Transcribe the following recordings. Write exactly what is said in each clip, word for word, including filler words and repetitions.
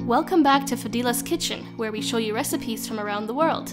Welcome back to Fadila's Kitchen, where we show you recipes from around the world.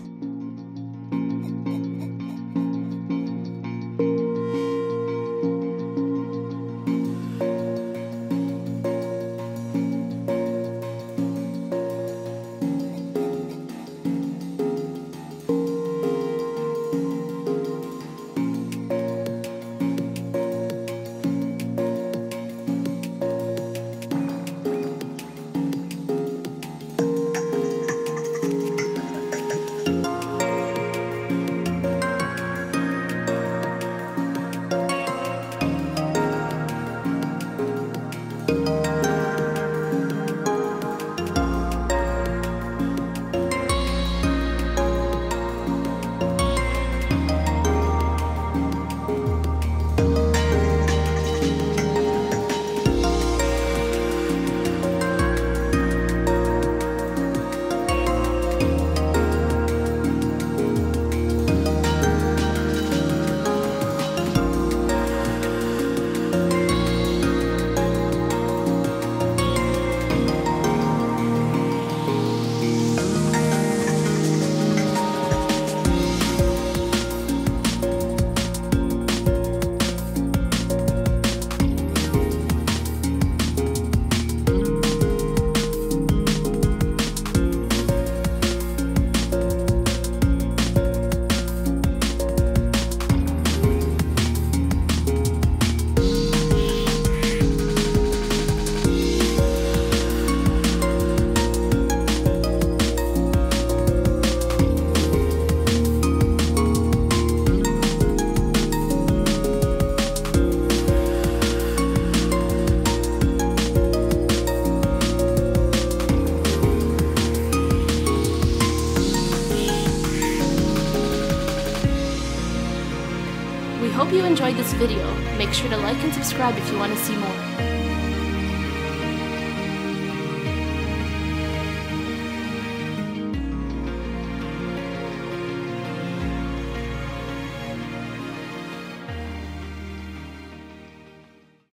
We hope you enjoyed this video. Make sure to like and subscribe if you want to see more.